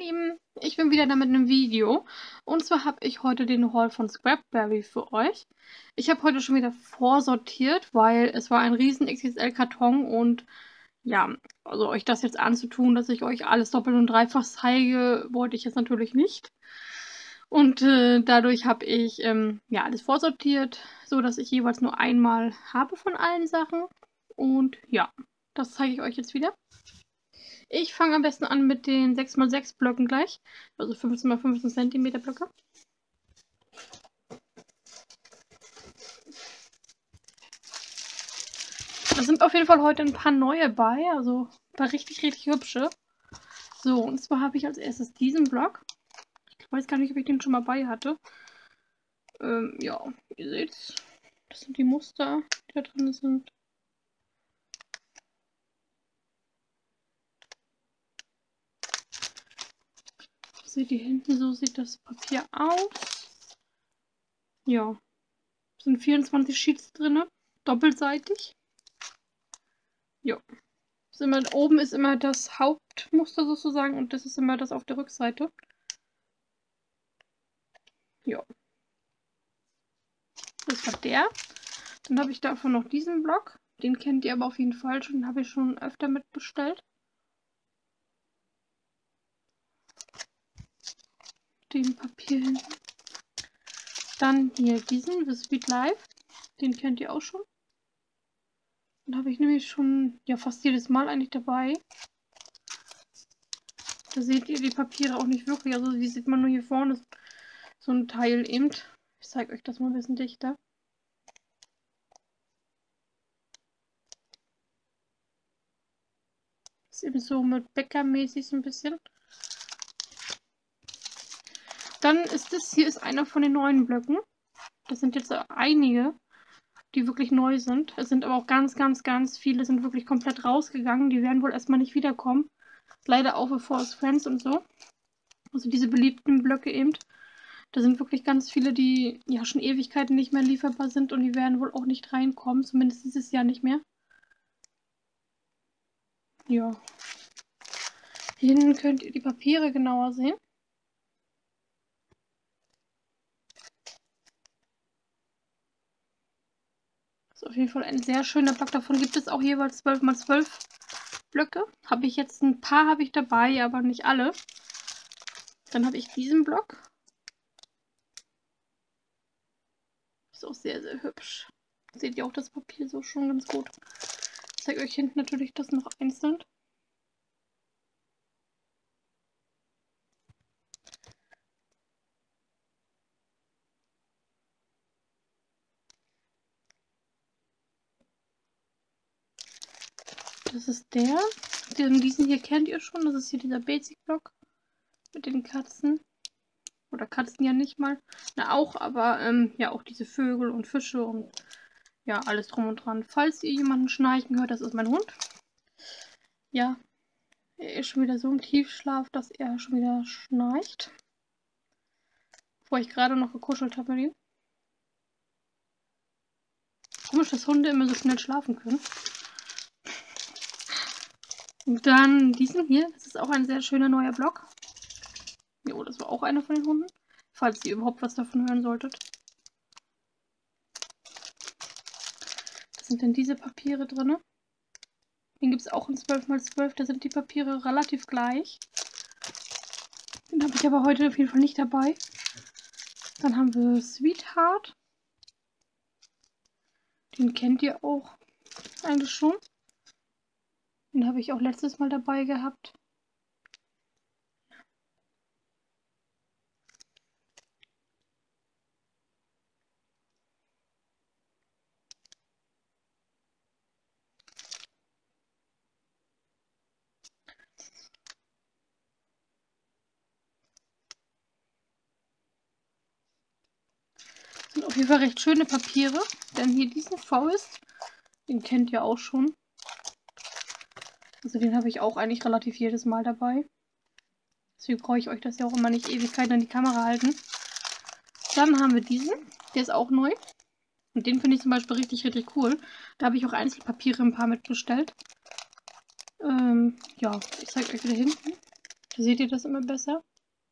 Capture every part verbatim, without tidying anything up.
Lieben, ich bin wieder da mit einem Video. Und zwar habe ich heute den Haul von Scrapberry für euch. Ich habe heute schon wieder vorsortiert, weil es war ein riesen X X L-Karton und ja, also euch das jetzt anzutun, dass ich euch alles doppelt und dreifach zeige, wollte ich jetzt natürlich nicht. Und äh, dadurch habe ich ähm, ja alles vorsortiert, so dass ich jeweils nur einmal habe von allen Sachen. Und ja, das zeige ich euch jetzt wieder. Ich fange am besten an mit den sechs mal sechs Blöcken gleich. Also fünfzehn mal fünfzehn Zentimeter Blöcke. Da sind auf jeden Fall heute ein paar neue bei. Also ein paar richtig, richtig hübsche. So, und zwar habe ich als erstes diesen Block. Ich weiß gar nicht, ob ich den schon mal bei hatte. Ähm, ja, ihr seht's. Das sind die Muster, die da drin sind. Seht ihr hinten, so sieht das Papier aus. Ja, es sind vierundzwanzig Sheets drin, doppelseitig. Ja, ist immer, oben ist immer das Hauptmuster sozusagen und das ist immer das auf der Rückseite. Ja, das war der. Dann habe ich davon noch diesen Block. Den kennt ihr aber auf jeden Fall schon, den habe ich schon öfter mitbestellt. Den Papier hinten. Dann hier diesen, The Sweet Life. Den kennt ihr auch schon. Den habe ich nämlich schon ja fast jedes Mal eigentlich dabei. Da seht ihr die Papiere auch nicht wirklich. Also die sieht man nur hier vorne. So ein Teil eben. Ich zeige euch das mal ein bisschen dichter. Das ist eben so mit Bäckermäßig so ein bisschen. Dann ist das hier ist einer von den neuen Blöcken. Das sind jetzt einige, die wirklich neu sind. Es sind aber auch ganz, ganz, ganz viele sind wirklich komplett rausgegangen. Die werden wohl erstmal nicht wiederkommen. Leider auch für Forest Friends und so. Also diese beliebten Blöcke eben. Da sind wirklich ganz viele, die ja schon Ewigkeiten nicht mehr lieferbar sind und die werden wohl auch nicht reinkommen. Zumindest dieses Jahr nicht mehr. Ja. Hier hinten könnt ihr die Papiere genauer sehen. Das ist auf jeden Fall ein sehr schöner Block. Davon gibt es auch jeweils zwölf mal zwölf Blöcke. Habe ich jetzt ein paar habe ich dabei, aber nicht alle. Dann habe ich diesen Block. Ist auch sehr, sehr hübsch. Seht ihr auch das Papier so schon ganz gut. Ich zeige euch hinten natürlich das noch einzeln. Das ist der. Den, diesen hier kennt ihr schon. Das ist hier dieser Basic-Block mit den Katzen. Oder Katzen ja nicht mal. Na auch, aber ähm, ja auch diese Vögel und Fische und ja, alles drum und dran. Falls ihr jemanden schnarchen hört, das ist mein Hund. Ja, er ist schon wieder so im Tiefschlaf, dass er schon wieder schnarcht. Bevor ich gerade noch gekuschelt habe mit ihm. Komisch, dass Hunde immer so schnell schlafen können. Und dann diesen hier, das ist auch ein sehr schöner neuer Block. Jo, das war auch einer von den Hunden. Falls ihr überhaupt was davon hören solltet. Das sind dann diese Papiere drin. Den gibt es auch in zwölf mal zwölf. Da sind die Papiere relativ gleich. Den habe ich aber heute auf jeden Fall nicht dabei. Dann haben wir Sweetheart. Den kennt ihr auch eigentlich schon. Den habe ich auch letztes Mal dabei gehabt. Sind auf jeden Fall recht schöne Papiere. Denn hier diesen Forest, den kennt ihr auch schon. Also den habe ich auch eigentlich relativ jedes Mal dabei. Deswegen brauche ich euch das ja auch immer nicht Ewigkeiten an die Kamera halten. Dann haben wir diesen. Der ist auch neu. Und den finde ich zum Beispiel richtig, richtig cool. Da habe ich auch Einzelpapiere ein paar mitbestellt. Ähm, ja, ich zeige euch wieder hinten. Seht ihr das immer besser?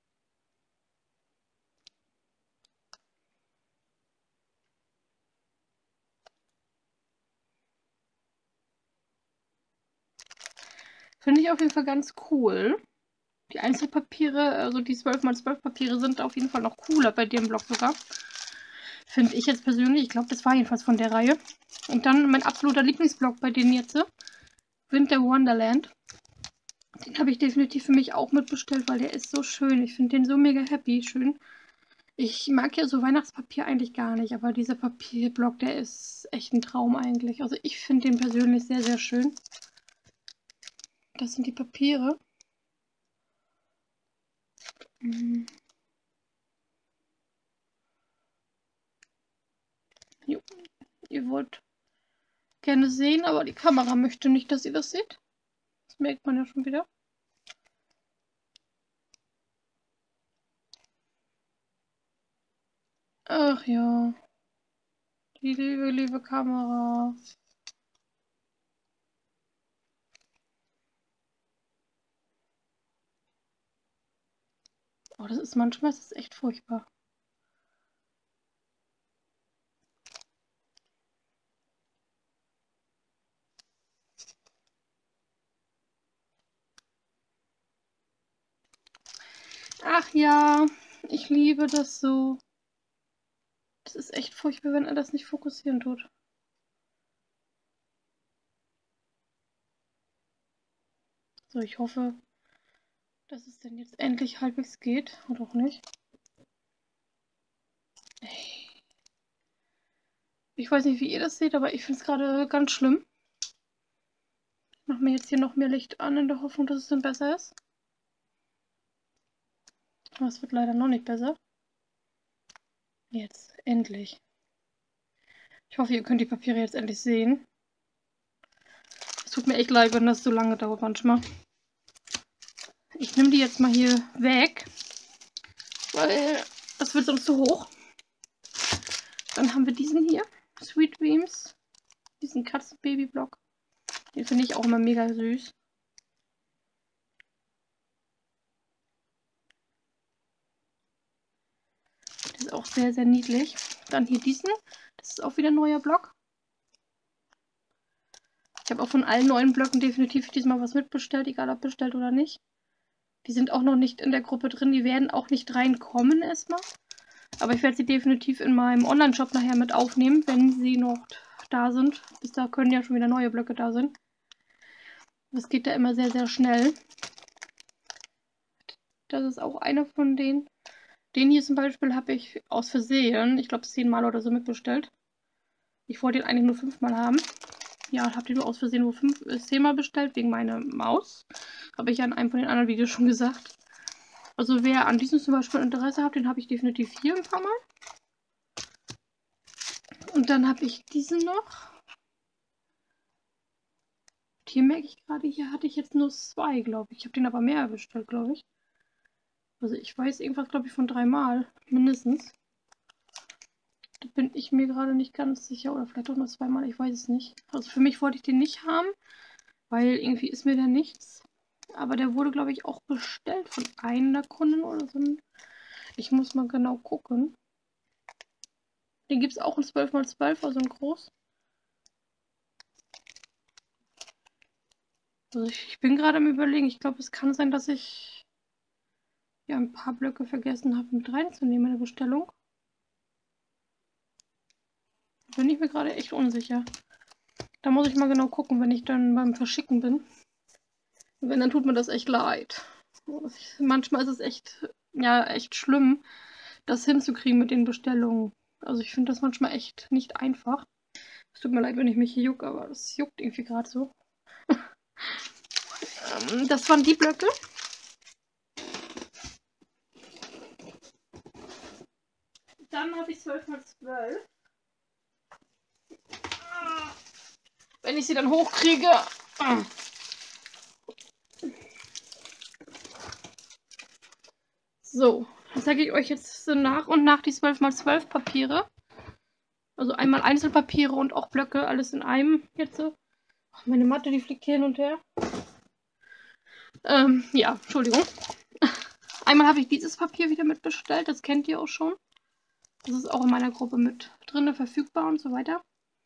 Finde ich auf jeden Fall ganz cool. Die Einzelpapiere, also die zwölf mal zwölf Papiere sind auf jeden Fall noch cooler bei dem Block sogar. Finde ich jetzt persönlich. Ich glaube, das war jedenfalls von der Reihe. Und dann mein absoluter Lieblingsblock bei denen jetzt. Winter Wonderland. Den habe ich definitiv für mich auch mitbestellt, weil der ist so schön. Ich finde den so mega happy schön. Ich mag ja so Weihnachtspapier eigentlich gar nicht, aber dieser Papierblock, der ist echt ein Traum eigentlich. Also ich finde den persönlich sehr, sehr schön. Das sind die Papiere. Mhm. Jo. Ihr wollt gerne sehen, aber die Kamera möchte nicht, dass ihr das seht. Das merkt man ja schon wieder. Ach ja. Die liebe, liebe Kamera. Oh, das ist manchmal das ist echt furchtbar. Ach ja, ich liebe das so. Das ist echt furchtbar, wenn er das nicht fokussieren tut. So, ich hoffe, dass es denn jetzt endlich halbwegs geht. Oder auch nicht. Ich weiß nicht, wie ihr das seht, aber ich finde es gerade ganz schlimm. Ich mache mir jetzt hier noch mehr Licht an, in der Hoffnung, dass es dann besser ist. Aber es wird leider noch nicht besser. Jetzt, endlich. Ich hoffe, ihr könnt die Papiere jetzt endlich sehen. Es tut mir echt leid, wenn das so lange dauert manchmal. Ich nehme die jetzt mal hier weg, weil das wird sonst zu hoch. Dann haben wir diesen hier, Sweet Dreams, diesen Katzenbaby-Block. Den finde ich auch immer mega süß. Der ist auch sehr, sehr niedlich. Dann hier diesen, das ist auch wieder ein neuer Block. Ich habe auch von allen neuen Blöcken definitiv diesmal was mitbestellt, egal ob bestellt oder nicht. Die sind auch noch nicht in der Gruppe drin, die werden auch nicht reinkommen erstmal. Aber ich werde sie definitiv in meinem Online-Shop nachher mit aufnehmen, wenn sie noch da sind. Bis da können ja schon wieder neue Blöcke da sein. Das geht da immer sehr, sehr schnell. Das ist auch einer von denen. Den hier zum Beispiel habe ich aus Versehen, ich glaube zehnmal oder so mitbestellt. Ich wollte den eigentlich nur fünfmal haben. Ja, habe den nur aus Versehen nur fünf, äh, zehnmal bestellt, wegen meiner Maus. Habe ich ja in einem von den anderen Videos schon gesagt. Also wer an diesem zum Beispiel Interesse hat, den habe ich definitiv hier ein paar Mal. Und dann habe ich diesen noch. Hier merke ich gerade, hier hatte ich jetzt nur zwei, glaube ich. Ich habe den aber mehr bestellt, glaube ich. Also ich weiß irgendwas, glaube ich, von dreimal mindestens. Da bin ich mir gerade nicht ganz sicher. Oder vielleicht auch nur zweimal, ich weiß es nicht. Also für mich wollte ich den nicht haben, weil irgendwie ist mir da nichts. Aber der wurde, glaube ich, auch bestellt von einer Kundin oder so. Ich muss mal genau gucken. Den gibt es auch in zwölf mal zwölf, also in groß. Also ich, ich bin gerade am Überlegen. Ich glaube, es kann sein, dass ich ja ein paar Blöcke vergessen habe mit reinzunehmen in der Bestellung. Bin ich mir gerade echt unsicher. Da muss ich mal genau gucken, wenn ich dann beim Verschicken bin. Und wenn, dann tut mir das echt leid. Manchmal ist es echt, ja, echt schlimm, das hinzukriegen mit den Bestellungen. Also ich finde das manchmal echt nicht einfach. Es tut mir leid, wenn ich mich hier jucke, aber das juckt irgendwie gerade so. ähm, das waren die Blöcke. Dann habe ich zwölf mal zwölf. Wenn ich sie dann hochkriege. So, dann zeige ich euch jetzt so nach und nach die zwölf mal zwölf Papiere. Also einmal Einzelpapiere und auch Blöcke, alles in einem jetzt. Ach, meine Matte, die fliegt hier hin und her. Ähm, ja, Entschuldigung. Einmal habe ich dieses Papier wieder mitbestellt, das kennt ihr auch schon. Das ist auch in meiner Gruppe mit drin, verfügbar und so weiter.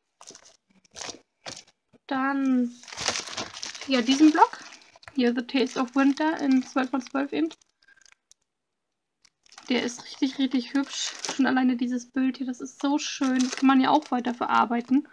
Dann ja diesen Block. Hier The Taste of Winter in zwölf mal zwölf eben. Der ist richtig, richtig hübsch. Schon alleine dieses Bild hier, das ist so schön. Das kann man ja auch weiter verarbeiten.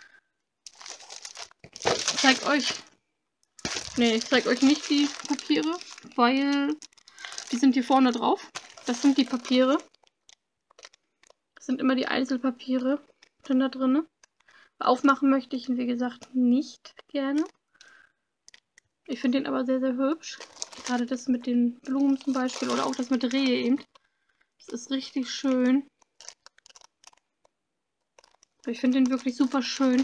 Ich zeige euch, nee, ich zeige euch nicht die Papiere, weil die sind hier vorne drauf. Das sind die Papiere. Das sind immer die Einzelpapiere dann da drin. Aufmachen möchte ich ihn, wie gesagt, nicht gerne. Ich finde den aber sehr, sehr hübsch. Gerade das mit den Blumen zum Beispiel oder auch das mit Rehe eben. Das ist richtig schön. Ich finde den wirklich super schön.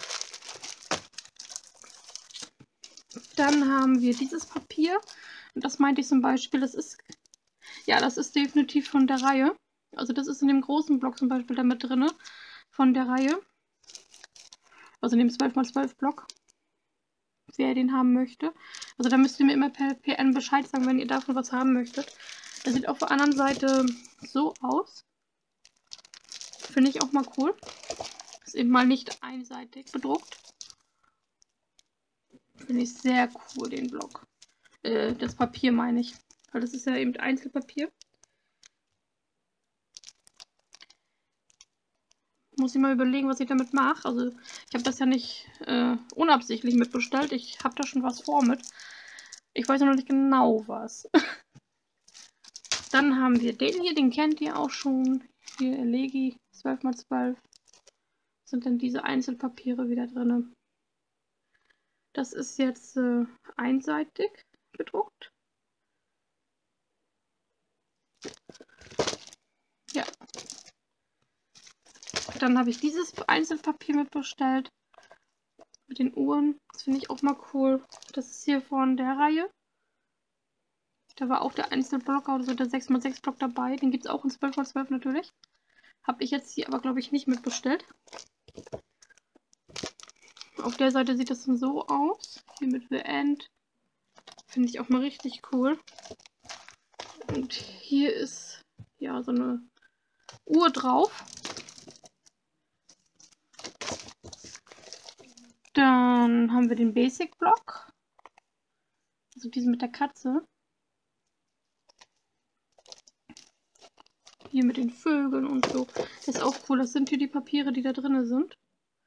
Dann haben wir dieses Papier. Und das meinte ich zum Beispiel, das ist, ja, das ist definitiv von der Reihe. Also das ist in dem großen Block zum Beispiel da mit drin. Von der Reihe. Also in dem zwölf mal zwölf Block. Wer den haben möchte. Also da müsst ihr mir immer per P N Bescheid sagen, wenn ihr davon was haben möchtet. Das sieht auf der anderen Seite so aus. Finde ich auch mal cool. Ist eben mal nicht einseitig bedruckt. Finde ich sehr cool, den Block. Äh, das Papier meine ich. Weil das ist ja eben Einzelpapier. Muss ich mal überlegen, was ich damit mache. Also ich habe das ja nicht äh, unabsichtlich mitbestellt. Ich habe da schon was vor mit. Ich weiß noch nicht genau was. Dann haben wir den hier, den kennt ihr auch schon. Hier Elegi zwölf mal zwölf. Sind dann diese Einzelpapiere wieder drin. Das ist jetzt äh, einseitig bedruckt. Ja. Dann habe ich dieses Einzelpapier mitbestellt. Mit den Uhren. Das finde ich auch mal cool. Das ist hier von der Reihe. Da war auch der Einzelblock, also der sechs mal sechs Block dabei. Den gibt es auch in zwölf mal zwölf natürlich. Habe ich jetzt hier aber, glaube ich, nicht mitbestellt. Auf der Seite sieht das dann so aus. Hier mit The End. Finde ich auch mal richtig cool. Und hier ist ja so eine Uhr drauf. Dann haben wir den Basic Block. Also diesen mit der Katze. Hier mit den Vögeln und so. Das ist auch cool. Das sind hier die Papiere, die da drin sind.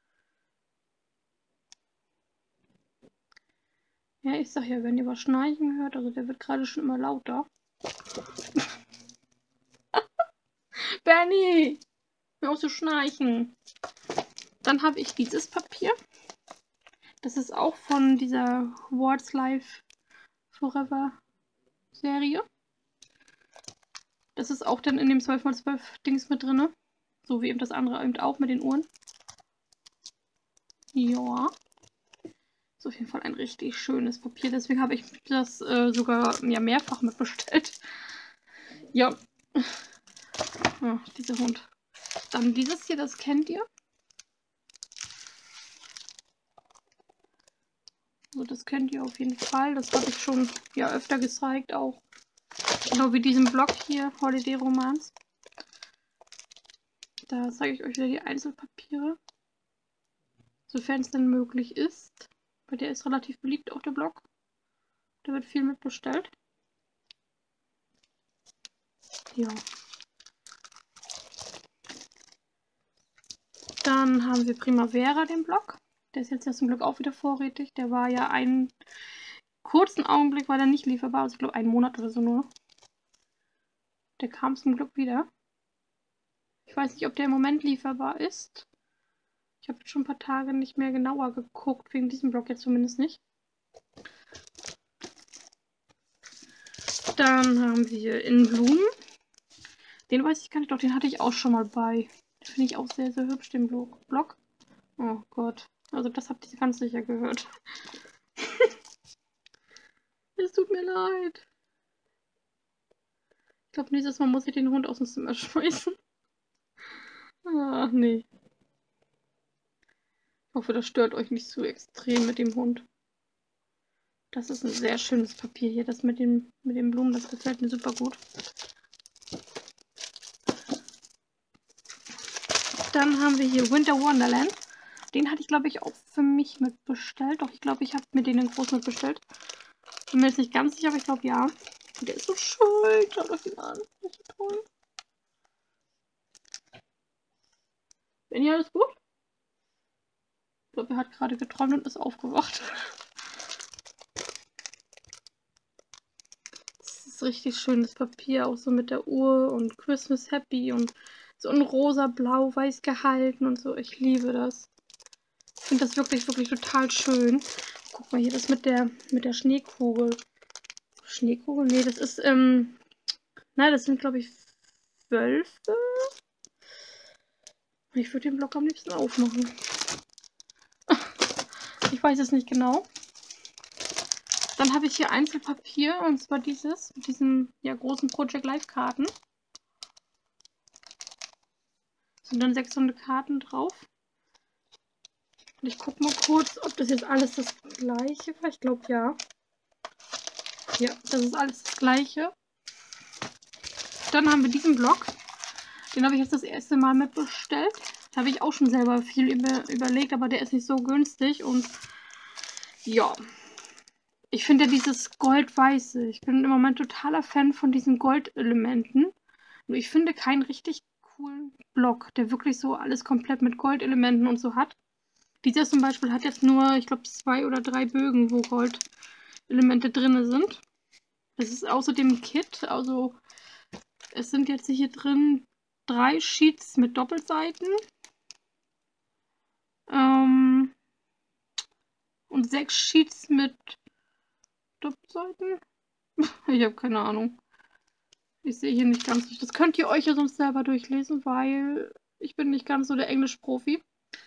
Ja, ich sag ja, wenn ihr was schnarchen hört, also der wird gerade schon immer lauter. Benny! Hör auf zu schnarchen. Dann habe ich dieses Papier. Das ist auch von dieser Words Life Forever Serie. Das ist auch dann in dem zwölf mal zwölf Dings mit drin. So wie eben das andere eben auch mit den Uhren. Ja. Ist auf jeden Fall ein richtig schönes Papier. Deswegen habe ich das äh, sogar ja, mehrfach mitbestellt. Ja. Oh, dieser Hund. Dann dieses hier, das kennt ihr. So, das kennt ihr auf jeden Fall. Das habe ich schon ja öfter gezeigt auch. Genau wie diesen Blog hier, Holiday Romance. Da zeige ich euch wieder die Einzelpapiere. Sofern es denn möglich ist. Weil der ist relativ beliebt auch, der Blog. Da wird viel mitbestellt. Ja. Dann haben wir Primavera, den Blog. Der ist jetzt ja zum Glück auch wieder vorrätig. Der war ja einen kurzen Augenblick, war der nicht lieferbar. Also ich glaube einen Monat oder so nur. Der kam zum Glück wieder. Ich weiß nicht, ob der im Moment lieferbar ist. Ich habe jetzt schon ein paar Tage nicht mehr genauer geguckt, wegen diesem Blog jetzt zumindest nicht. Dann haben wir in Blumen. Den weiß ich gar nicht, doch den hatte ich auch schon mal bei. Den finde ich auch sehr, sehr hübsch, den Blog. Oh Gott. Also das habt ihr ganz sicher gehört. Es tut mir leid. Ich glaube, nächstes Mal muss ich den Hund aus dem Zimmer schmeißen. Ah, nee. Ich hoffe, das stört euch nicht zu extrem mit dem Hund. Das ist ein sehr schönes Papier hier. Das mit den, mit den Blumen, das gefällt mir super gut. Dann haben wir hier Winter Wonderland. Den hatte ich, glaube ich, auch für mich mitbestellt. Doch, ich glaube, ich habe mir den in groß mitbestellt. Bin mir jetzt nicht ganz sicher, aber ich glaube, ja. Und der ist so schön. Schaut euch den an. Das ist so toll. Wenn ihr alles gut? Ich glaube, er hat gerade geträumt und ist aufgewacht. Das ist richtig schönes Papier, auch so mit der Uhr und Christmas Happy und so in rosa, blau, weiß gehalten und so. Ich liebe das. Ich finde das wirklich, wirklich total schön. Guck mal hier, das mit der, mit der Schneekugel. Schneekugel? Nee, das ist, ähm, nein, das sind, glaube ich, Wölfe. Ich würde den Block am liebsten aufmachen. Ich weiß es nicht genau. Dann habe ich hier Einzelpapier, und zwar dieses, mit diesen ja, großen Project Life Karten. Sind dann sechshundert Karten drauf. Und ich gucke mal kurz, ob das jetzt alles das gleiche war. Ich glaube ja. Ja, das ist alles das gleiche. Dann haben wir diesen Block. Den habe ich jetzt das erste Mal mitbestellt. Da habe ich auch schon selber viel über, überlegt, aber der ist nicht so günstig. Und ja, ich finde ja dieses Gold-Weiße. Ich bin im Moment totaler Fan von diesen Goldelementen. Nur ich finde keinen richtig coolen Block, der wirklich so alles komplett mit Goldelementen und so hat. Dieser zum Beispiel hat jetzt nur, ich glaube, zwei oder drei Bögen, wo Goldelemente drin sind. Das ist außerdem ein Kit. Also es sind jetzt hier drin drei Sheets mit Doppelseiten. Ähm, und sechs Sheets mit Doppelseiten. Ich habe keine Ahnung. Ich sehe hier nicht ganz. Das könnt ihr euch ja sonst selber durchlesen, weil ich bin nicht ganz so der Englisch-Profi.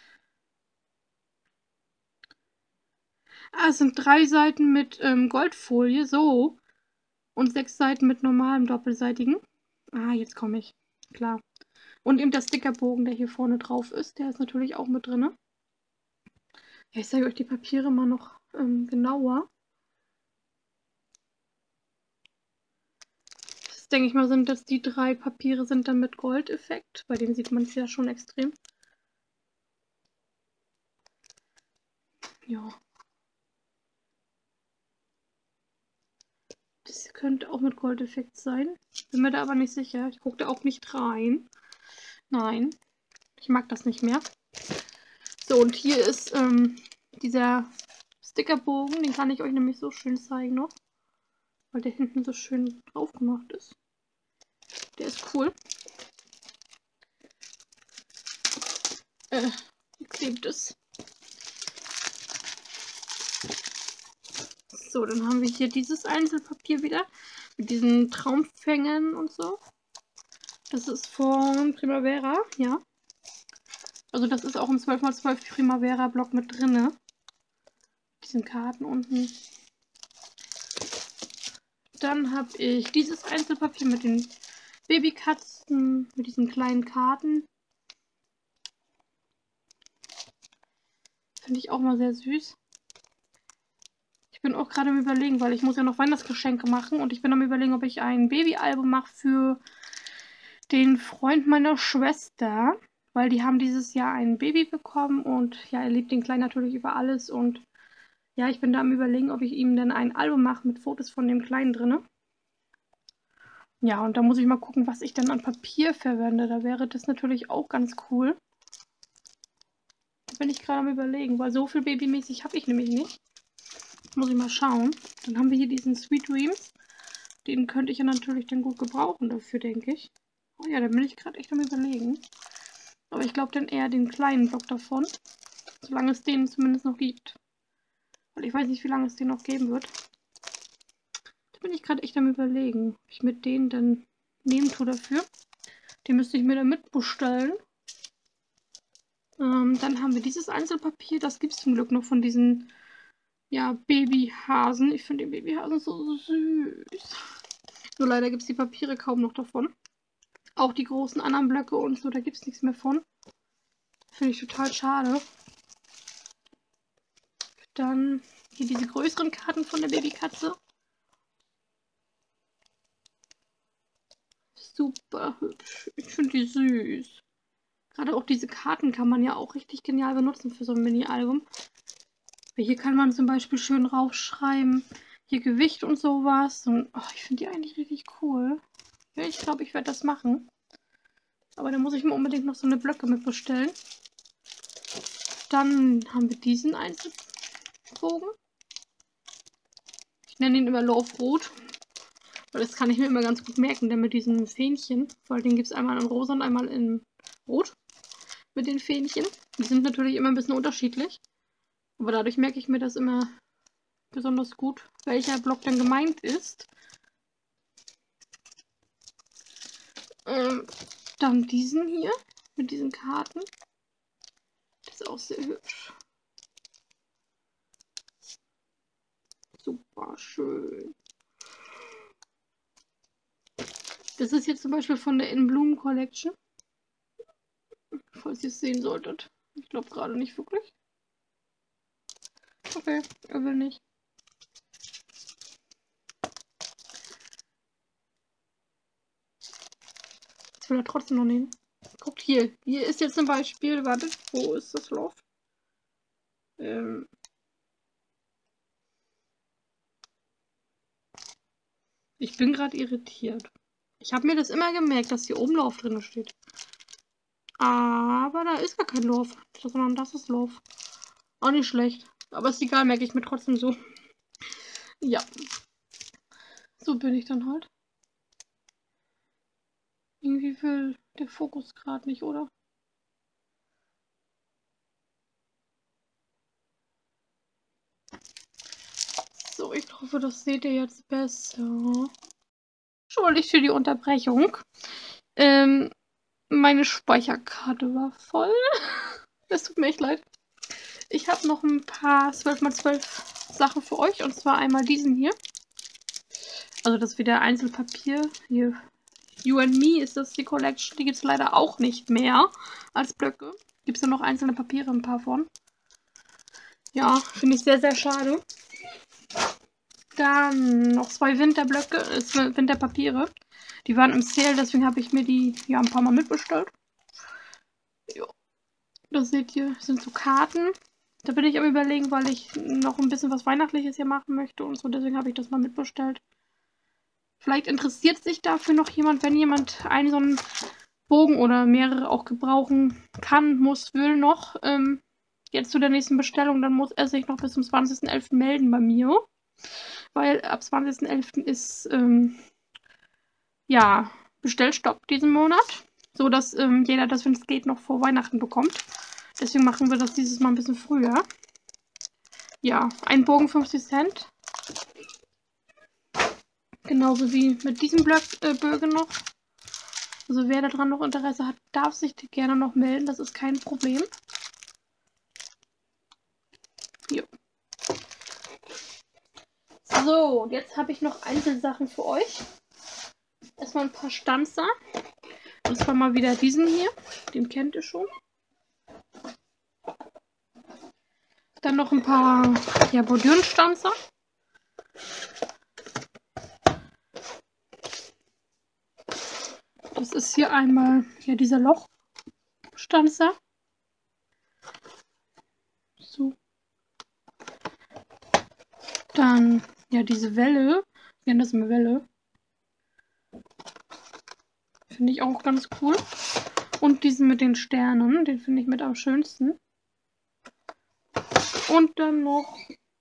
Ah, es sind drei Seiten mit ähm, Goldfolie, so. Und sechs Seiten mit normalem doppelseitigen. Ah, jetzt komme ich. Klar. Und eben der Stickerbogen, der hier vorne drauf ist, der ist natürlich auch mit drin. Ja, ich zeige euch die Papiere mal noch ähm, genauer. Das denke ich mal, sind das die drei Papiere sind dann mit Goldeffekt. Bei dem sieht man es ja schon extrem. Ja. Das könnte auch mit Goldeffekt sein. Bin mir da aber nicht sicher. Ich gucke da auch nicht rein. Nein. Ich mag das nicht mehr. So, und hier ist ähm, dieser Stickerbogen. Den kann ich euch nämlich so schön zeigen noch. Weil der hinten so schön drauf gemacht ist. Der ist cool. Äh, wie klebt es? So, dann haben wir hier dieses Einzelpapier wieder. Mit diesen Traumfängen und so. Das ist von Primavera, ja. Also das ist auch ein zwölf mal zwölf Primavera Block mit drinne. Diesen Karten unten. Dann habe ich dieses Einzelpapier mit den Babykatzen, mit diesen kleinen Karten. Finde ich auch mal sehr süß. Ich bin auch gerade am Überlegen, weil ich muss ja noch Weihnachtsgeschenke machen. Und ich bin am Überlegen, ob ich ein Babyalbum mache für den Freund meiner Schwester. Weil die haben dieses Jahr ein Baby bekommen. Und ja, er liebt den Kleinen natürlich über alles. Und ja, ich bin da am Überlegen, ob ich ihm denn ein Album mache mit Fotos von dem Kleinen drin. Ja, und da muss ich mal gucken, was ich dann an Papier verwende. Da wäre das natürlich auch ganz cool. Da bin ich gerade am Überlegen, weil so viel babymäßig habe ich nämlich nicht. Muss ich mal schauen. Dann haben wir hier diesen Sweet Dreams. Den könnte ich ja natürlich dann gut gebrauchen dafür, denke ich. Oh ja, da bin ich gerade echt am Überlegen. Aber ich glaube dann eher den kleinen Block davon. Solange es den zumindest noch gibt. Weil ich weiß nicht, wie lange es den noch geben wird. Da bin ich gerade echt am Überlegen, ob ich mit denen dann nehmen tue dafür. Den müsste ich mir dann mitbestellen. Ähm, dann haben wir dieses Einzelpapier. Das gibt es zum Glück noch von diesen ja, Babyhasen. Ich finde den Babyhasen so süß. Nur leider gibt es die Papiere kaum noch davon. Auch die großen anderen Blöcke und so, da gibt es nichts mehr von. Finde ich total schade. Dann Hier diese größeren Karten von der Babykatze. Super hübsch. Ich finde die süß. Gerade auch diese Karten kann man ja auch richtig genial benutzen für so ein Mini-Album. Hier kann man zum Beispiel schön raufschreiben, hier Gewicht und sowas. Und oh, ich finde die eigentlich richtig cool. Ja, ich glaube, ich werde das machen. Aber da muss ich mir unbedingt noch so eine Blöcke mit bestellen. Dann haben wir diesen Einzelbogen. Ich nenne ihn immer Love Rot. Weil das kann ich mir immer ganz gut merken, denn mit diesen Fähnchen. Vor allem gibt es einmal in rosa und einmal in rot. Mit den Fähnchen. Die sind natürlich immer ein bisschen unterschiedlich. Aber dadurch merke ich mir das immer besonders gut, welcher Block dann gemeint ist. Ähm, dann diesen hier mit diesen Karten. Das ist auch sehr hübsch. Super schön. Das ist jetzt zum Beispiel von der In Bloom Collection. Falls ihr es sehen solltet. Ich glaube gerade nicht wirklich. Okay, er will nicht. Jetzt will er trotzdem noch nehmen. Guckt hier. Hier ist jetzt zum Beispiel, wartet, wo ist das Loch? Ähm. Ich bin gerade irritiert. Ich habe mir das immer gemerkt, dass hier oben Lauf drin steht. Aber da ist gar kein Lauf, sondern das ist Lauf. Auch nicht schlecht. Aber ist egal, merke ich mir trotzdem so. Ja. So bin ich dann halt. Irgendwie will der Fokus gerade nicht, oder? So, ich hoffe, das seht ihr jetzt besser. Entschuldigt für die Unterbrechung. Ähm, meine Speicherkarte war voll. Das tut mir echt leid. Ich habe noch ein paar zwölf mal zwölf Sachen für euch. Und zwar einmal diesen hier. Also das ist wieder Einzelpapier. Hier. You and Me ist das die Collection. Die gibt es leider auch nicht mehr als Blöcke. Gibt es nur noch einzelne Papiere, ein paar von. Ja, finde ich sehr, sehr schade. Dann noch zwei Winterblöcke, äh, Winterpapiere. Die waren im Sale, deswegen habe ich mir die ja ein paar Mal mitbestellt. Jo. Das seht ihr, sind so Karten. Da bin ich am Überlegen, weil ich noch ein bisschen was Weihnachtliches hier machen möchte und so. Deswegen habe ich das mal mitbestellt. Vielleicht interessiert sich dafür noch jemand, wenn jemand einen so einen Bogen oder mehrere auch gebrauchen kann, muss, will noch. Ähm, jetzt zu der nächsten Bestellung, dann muss er sich noch bis zum zwanzigsten elften melden bei mir. Weil ab zwanzigsten elften ist ähm, ja Bestellstopp diesen Monat. So dass ähm, jeder das, wenn es geht, noch vor Weihnachten bekommt. Deswegen machen wir das dieses Mal ein bisschen früher. Ja, ein Bogen fünfzig Cent. Genauso wie mit diesem Blöck, äh, Bögen noch. Also wer daran noch Interesse hat, darf sich gerne noch melden. Das ist kein Problem. Jo. So, und jetzt habe ich noch Einzelsachen für euch. Erstmal ein paar Stanzer. Und zwar mal wieder diesen hier. Den kennt ihr schon. Dann noch ein paar ja, Bordürenstanzer. Das ist hier einmal ja, dieser Lochstanzer. So. Dann ja diese Welle. Ich nenne das eine Welle. Finde ich auch ganz cool. Und diesen mit den Sternen. Den finde ich mit am schönsten. Und dann noch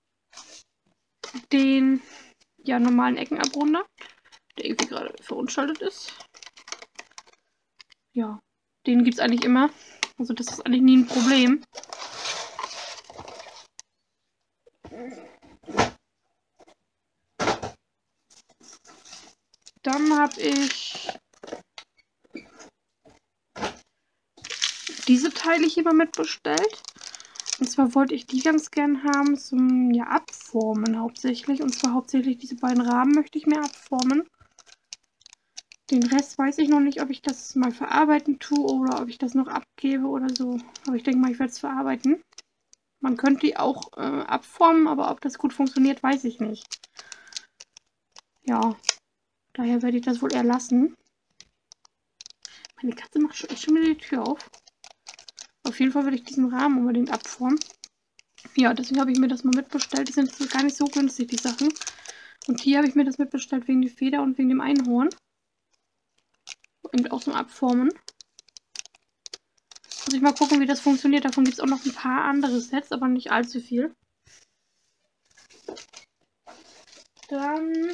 den ja, normalen Eckenabrunder, der irgendwie gerade verunstaltet ist. Ja, den gibt es eigentlich immer. Also das ist eigentlich nie ein Problem. Dann habe ich diese Teile hier mal mitbestellt. Und zwar wollte ich die ganz gern haben zum ja, Abformen hauptsächlich. Und zwar hauptsächlich diese beiden Rahmen möchte ich mir abformen. Den Rest weiß ich noch nicht, ob ich das mal verarbeiten tue oder ob ich das noch abgebe oder so. Aber ich denke mal, ich werde es verarbeiten. Man könnte die auch äh, abformen, aber ob das gut funktioniert, weiß ich nicht. Ja, daher werde ich das wohl eher lassen. Meine Katze macht schon, echt schon wieder die Tür auf. Auf jeden Fall will ich diesen Rahmen unbedingt abformen. Ja, deswegen habe ich mir das mal mitbestellt. Die sind so gar nicht so günstig, die Sachen. Und hier habe ich mir das mitbestellt wegen der Feder und wegen dem Einhorn. Und auch zum Abformen. Muss ich mal gucken, wie das funktioniert. Davon gibt es auch noch ein paar andere Sets, aber nicht allzu viel. Dann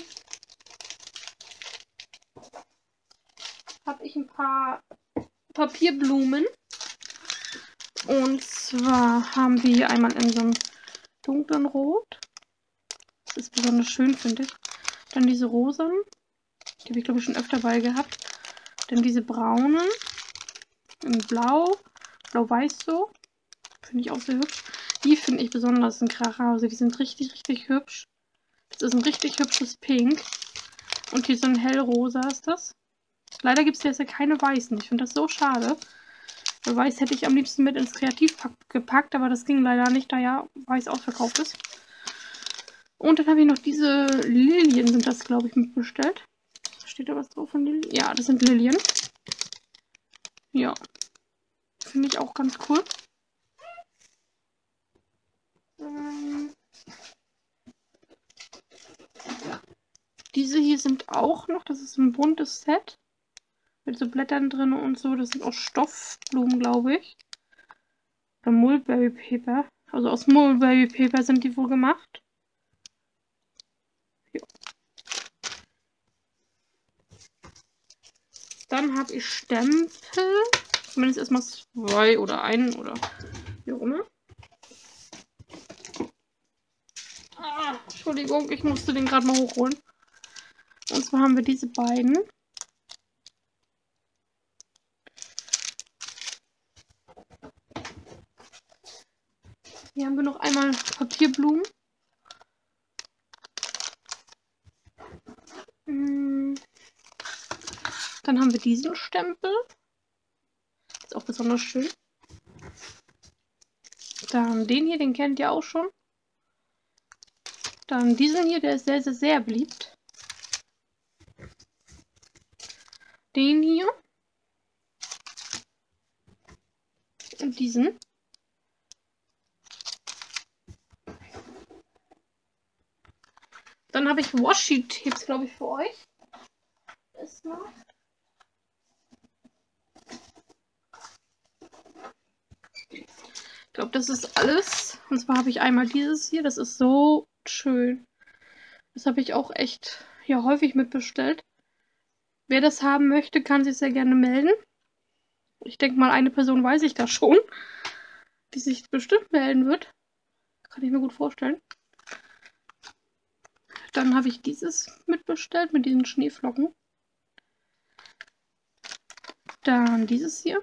habe ich ein paar Papierblumen. Und zwar haben wir hier einmal in so einem dunklen Rot. Das ist besonders schön, finde ich. Dann diese rosanen. Die habe ich, glaube ich, schon öfter bei gehabt. Dann diese braunen. In Blau. Blau-Weiß so. Finde ich auch sehr hübsch. Die finde ich besonders ein Kracher. Also die sind richtig, richtig hübsch. Das ist ein richtig hübsches Pink. Und hier so ein hellrosa ist das. Leider gibt es jetzt ja keine weißen. Ich finde das so schade. Weil weiß hätte ich am liebsten mit ins Kreativpack gepackt, aber das ging leider nicht, da ja weiß ausverkauft ist. Und dann habe ich noch diese Lilien, sind das, glaube ich, mitbestellt. Steht da was drauf von Lilien? Ja, das sind Lilien. Ja. Finde ich auch ganz cool. Ähm, diese hier sind auch noch, das ist ein buntes Set. Mit so Blättern drin und so. Das sind auch Stoffblumen, glaube ich. Oder Mulberry Paper. Also aus Mulberry Paper sind die wohl gemacht. Ja. Dann habe ich Stempel. Zumindest erstmal zwei oder einen oder wie auch immer. Ah, Entschuldigung, ich musste den gerade mal hochholen. Und zwar haben wir diese beiden. Hier haben wir noch einmal Papierblumen. Dann haben wir diesen Stempel. Ist auch besonders schön. Dann den hier, den kennt ihr auch schon. Dann diesen hier, der ist sehr, sehr, sehr beliebt. Den hier. Und diesen. Dann habe ich Washi-Tapes, glaube ich, für euch. Ist noch. Ich glaube, das ist alles. Und zwar habe ich einmal dieses hier. Das ist so schön. Das habe ich auch echt ja, häufig mitbestellt. Wer das haben möchte, kann sich sehr gerne melden. Ich denke mal, eine Person weiß ich da schon, die sich bestimmt melden wird. Kann ich mir gut vorstellen. Dann habe ich dieses mitbestellt mit diesen Schneeflocken. Dann dieses hier.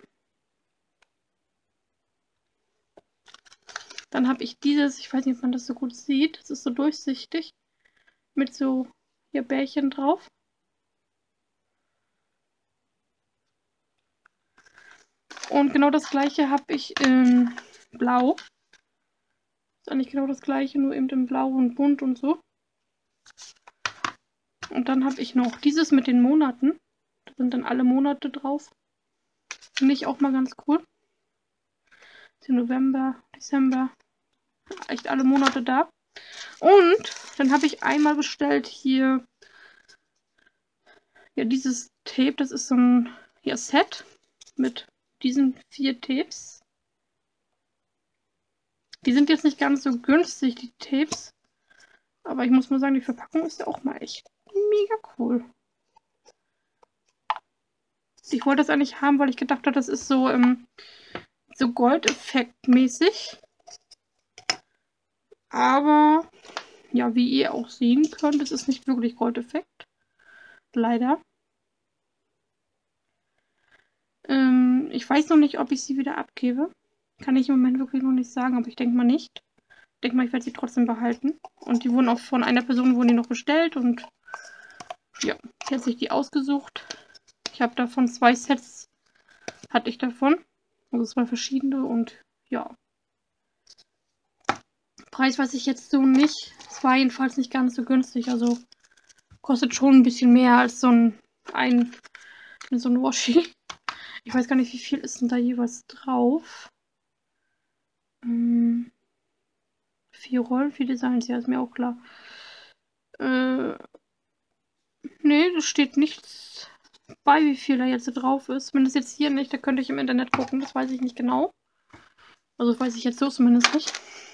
Dann habe ich dieses, ich weiß nicht, ob man das so gut sieht. Das ist so durchsichtig. Mit so hier Bärchen drauf. Und genau das gleiche habe ich in Blau. Ist eigentlich genau das gleiche, nur eben in Blau und bunt und so. Und dann habe ich noch dieses mit den Monaten. Da sind dann alle Monate drauf. Finde ich auch mal ganz cool. November, Dezember. Echt alle Monate da. Und dann habe ich einmal bestellt hier ja dieses Tape. Das ist so ein ja, Set mit diesen vier Tapes. Die sind jetzt nicht ganz so günstig, die Tapes. Aber ich muss mal sagen, die Verpackung ist ja auch mal echt mega cool. Ich wollte das eigentlich haben, weil ich gedacht habe, das ist so, ähm, so Goldeffekt-mäßig. Aber, ja, wie ihr auch sehen könnt, es ist nicht wirklich Goldeffekt. Leider. Ähm, ich weiß noch nicht, ob ich sie wieder abgebe. Kann ich im Moment wirklich noch nicht sagen, aber ich denke mal nicht. Ich denke mal, ich werde sie trotzdem behalten. Und die wurden auch von einer Person wurden die noch bestellt und ja, die hat sich die ausgesucht. Ich habe davon zwei Sets, hatte ich davon. Also zwei verschiedene und ja. Preis weiß ich jetzt so nicht. Es war jedenfalls nicht ganz so günstig. Also kostet schon ein bisschen mehr als so ein, ein so ein Washi. Ich weiß gar nicht, wie viel ist denn da jeweils drauf. Hm, vier Rollen, vier Designs, ja, ist mir auch klar. Äh, nee, da steht nichts bei, wie viel da jetzt drauf ist. Zumindest jetzt hier nicht, da könnte ich im Internet gucken, das weiß ich nicht genau. Also das weiß ich jetzt so zumindest nicht.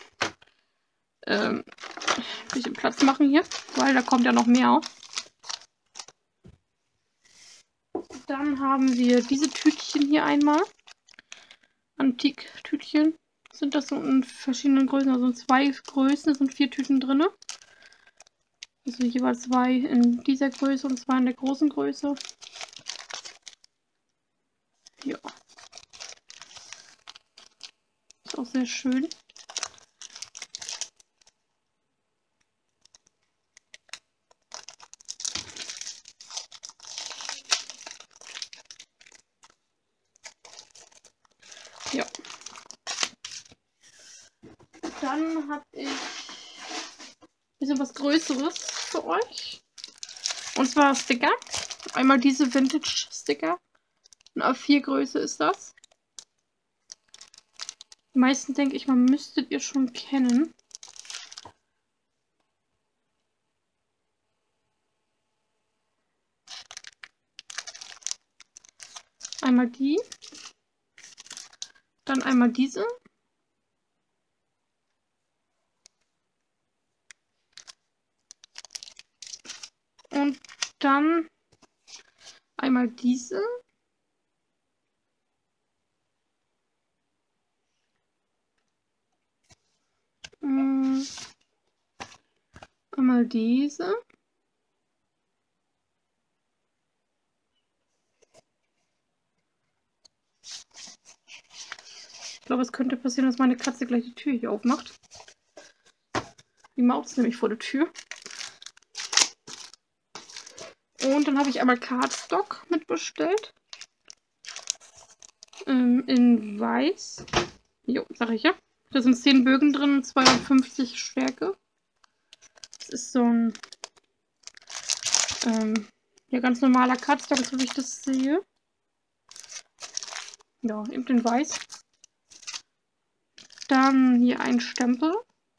Ähm, ein bisschen Platz machen hier, weil da kommt ja noch mehr. Dann haben wir diese Tütchen hier einmal. Antik-Tütchen. Sind das so in verschiedenen Größen, also in zwei Größen, es sind vier Tüten drin. Also jeweils zwei in dieser Größe und zwei in der großen Größe. Ja. Ist auch sehr schön. Ja. Dann habe ich ein bisschen was Größeres für euch. Und zwar Sticker. Einmal diese Vintage-Sticker. Eine A vier Größe ist das. Die meisten, denke ich mal, müsstet ihr schon kennen. Einmal die. Dann einmal diese. Und dann einmal diese. Ähm, einmal diese. Ich glaube, es könnte passieren, dass meine Katze gleich die Tür hier aufmacht. Die Maus ist nämlich vor der Tür. Und dann habe ich einmal Cardstock mitbestellt. Ähm, in weiß. Jo, sag ich ja. Da sind zehn Bögen drin, zweihundertfünfzig Stärke. Das ist so ein ähm, ja, ganz normaler Cardstock, so wie ich das sehe. Ja, eben in weiß. Dann hier ein Stempel.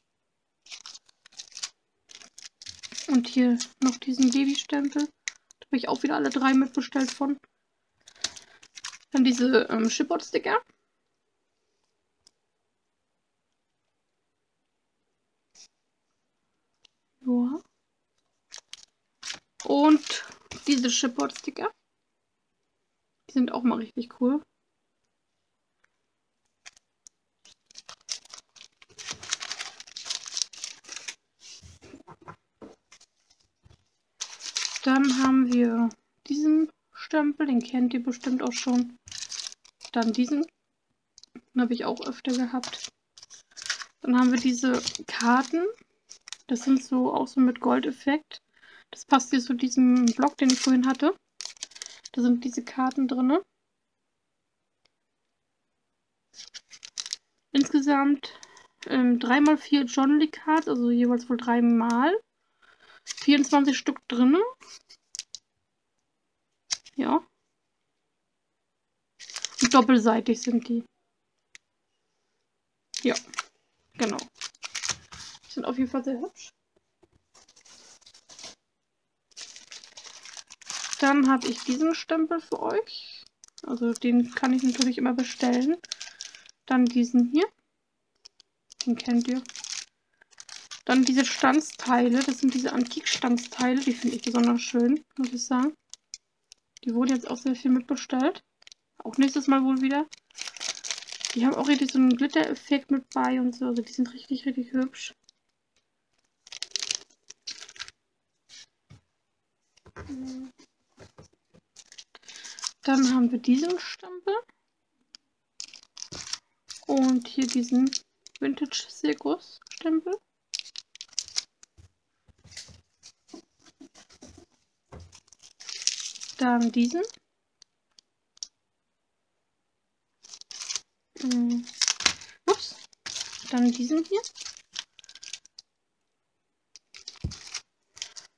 Und hier noch diesen Babystempel. Da habe ich auch wieder alle drei mitbestellt von. Dann diese ähm, Chipboard-Sticker. Ja. Und diese Chipboard-Sticker. Die sind auch mal richtig cool. Dann haben wir diesen Stempel, den kennt ihr bestimmt auch schon. Dann diesen, den habe ich auch öfter gehabt. Dann haben wir diese Karten. Das sind so auch so mit Goldeffekt. Das passt hier zu diesem Block, den ich vorhin hatte. Da sind diese Karten drin. Insgesamt ähm, drei mal vier John Lee Cards, also jeweils wohl dreimal. vierundzwanzig Stück drin. Ja. Und doppelseitig sind die. Ja, genau. Die sind auf jeden Fall sehr hübsch. Dann habe ich diesen Stempel für euch. Also den kann ich natürlich immer bestellen. Dann diesen hier. Den kennt ihr. Dann diese Stanzteile. Das sind diese Antik-Stanzteile. Die finde ich besonders schön, muss ich sagen. Die wurden jetzt auch sehr viel mitbestellt. Auch nächstes Mal wohl wieder. Die haben auch richtig so einen Glitter-Effekt mit bei und so. Also die sind richtig, richtig hübsch. Dann haben wir diesen Stempel. Und hier diesen Vintage-Zirkus-Stempel. Dann diesen. Ähm, ups. Dann diesen hier.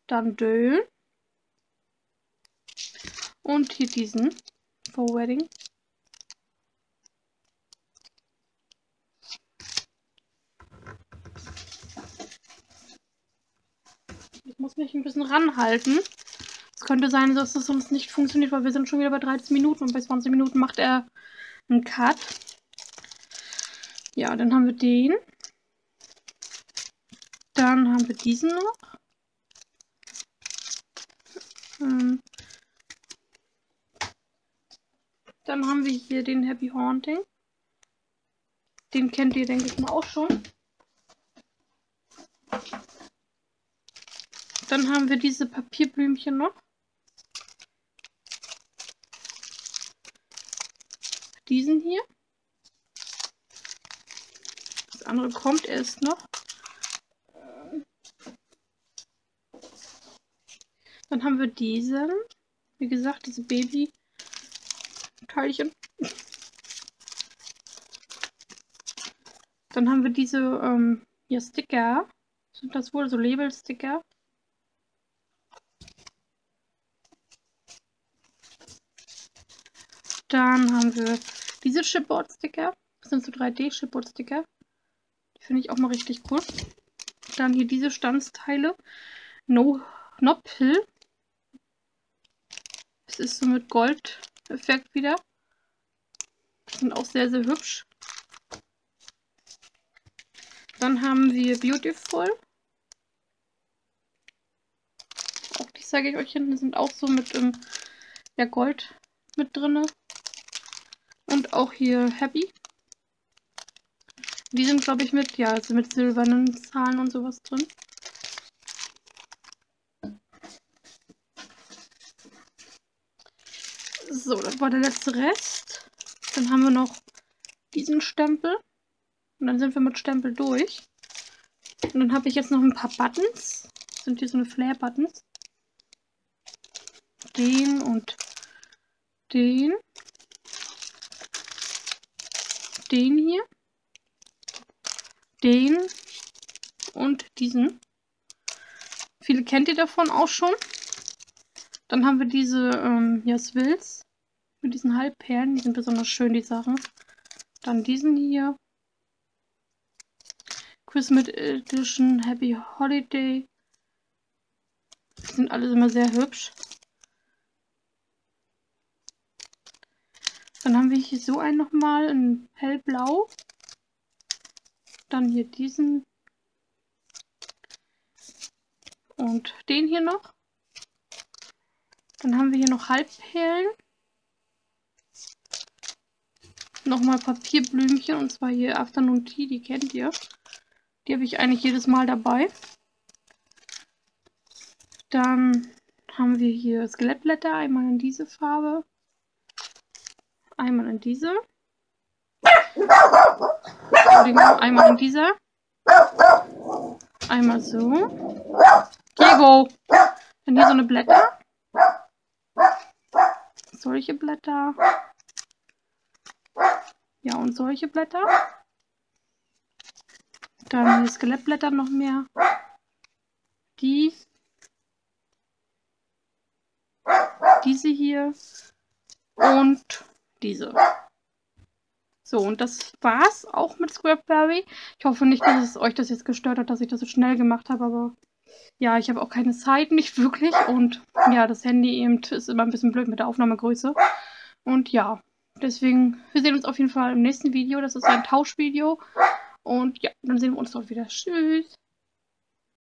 Dann den. Und hier diesen. For Wedding. Ich muss mich ein bisschen ranhalten. Es könnte sein, dass das sonst nicht funktioniert, weil wir sind schon wieder bei dreizehn Minuten und bei zwanzig Minuten macht er einen Cut. Ja, dann haben wir den. Dann haben wir diesen noch. Ähm Dann haben wir hier den Happy Haunting. Den kennt ihr, denke ich mal, auch schon. Dann haben wir diese Papierblümchen noch. Diesen hier. Das andere kommt erst noch. Dann haben wir diesen. Wie gesagt, diese Baby-Teilchen. Dann haben wir diese ähm, hier Sticker. Sind das wohl so Label-Sticker? Dann haben wir diese Chipboard-Sticker. Das sind so drei D-Chipboard-Sticker. Die finde ich auch mal richtig cool. Dann hier diese Stanzteile. No Noppel. Das ist so mit Gold-Effekt wieder. Die sind auch sehr, sehr hübsch. Dann haben wir Beautiful. Auch die zeige ich euch hinten. Die sind auch so mit ähm, ja, Gold mit drin. Und auch hier Happy. Die sind, glaube ich, mit, ja, also mit silbernen Zahlen und sowas drin. So, das war der letzte Rest. Dann haben wir noch diesen Stempel. Und dann sind wir mit Stempel durch. Und dann habe ich jetzt noch ein paar Buttons. Das sind hier so eine Flare-Buttons. Den und den. Den hier. Den und diesen. Viele kennt ihr davon auch schon. Dann haben wir diese ähm, ja, Swills mit diesen Halbperlen. Die sind besonders schön, die Sachen. Dann diesen hier. Christmas Edition, Happy Holiday. Die sind alles immer sehr hübsch. Dann haben wir hier so einen nochmal in hellblau. Dann hier diesen. Und den hier noch. Dann haben wir hier noch Halbperlen. Nochmal Papierblümchen, und zwar hier Afternoon Tea, die kennt ihr. Die habe ich eigentlich jedes Mal dabei. Dann haben wir hier Skelettblätter, einmal in diese Farbe. Einmal in diese. Einmal in dieser. Einmal so. Diego! Dann hier so eine Blätter. Solche Blätter. Ja, und solche Blätter. Dann die Skelettblätter noch mehr. Die. Diese hier. Und diese. So, und das war's auch mit Scrapberry. Ich hoffe nicht, dass es euch das jetzt gestört hat, dass ich das so schnell gemacht habe, aber ja, ich habe auch keine Zeit, nicht wirklich. Und ja, das Handy eben ist immer ein bisschen blöd mit der Aufnahmegröße. Und ja, deswegen, wir sehen uns auf jeden Fall im nächsten Video. Das ist ein Tauschvideo. Und ja, dann sehen wir uns dort wieder. Tschüss.